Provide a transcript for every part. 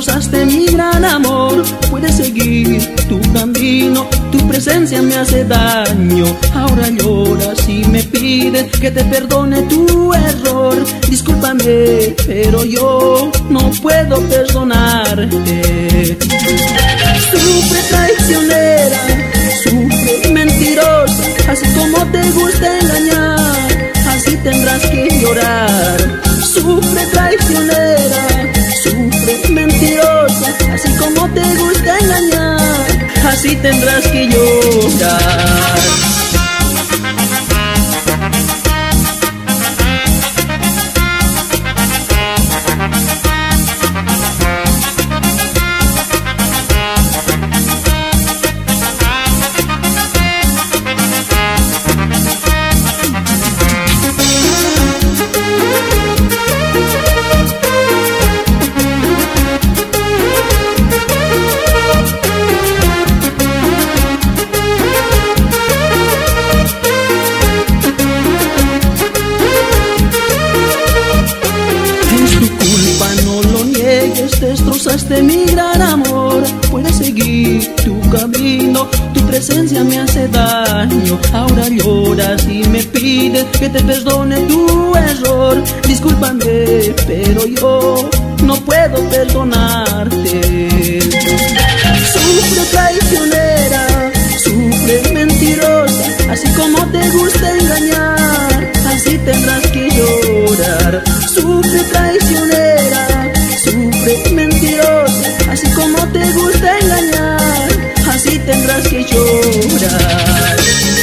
destrozaste mi gran amor. Puedes seguir tu camino, tu presencia me hace daño. Ahora lloras y me pides que te perdone tu error. Discúlpame, pero yo no puedo perdonarte. Sufre traicionera, sufre mentirosa, así como te gusta engañar, así tendrás que llorar. Sufre traicionera, sufre mentirosa, así como te gusta engañar, así tendrás que llorar. Destrozaste mi gran amor. Puedes seguir tu camino, tu presencia me hace daño. Ahora lloras y me pides que te perdone tu error. Discúlpame, pero yo no puedo perdonarte. Sufre traicionera, sufre mentirosa, así como te gusta engañar, así tendrás que llorar. Sufre traicionera, sufre mentirosa, así como te gusta engañar, así tendrás que llorar.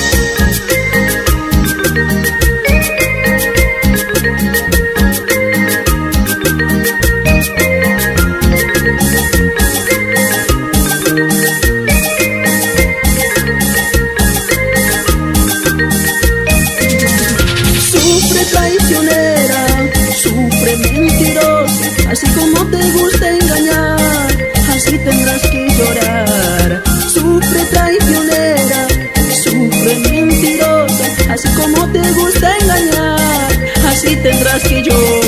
Sufre traicionera, sufre mentirosa, así como te gusta engañar, así tendrás que llorar. Sufre traicionera, sufre mentirosa, así como te gusta engañar, así tendrás que llorar.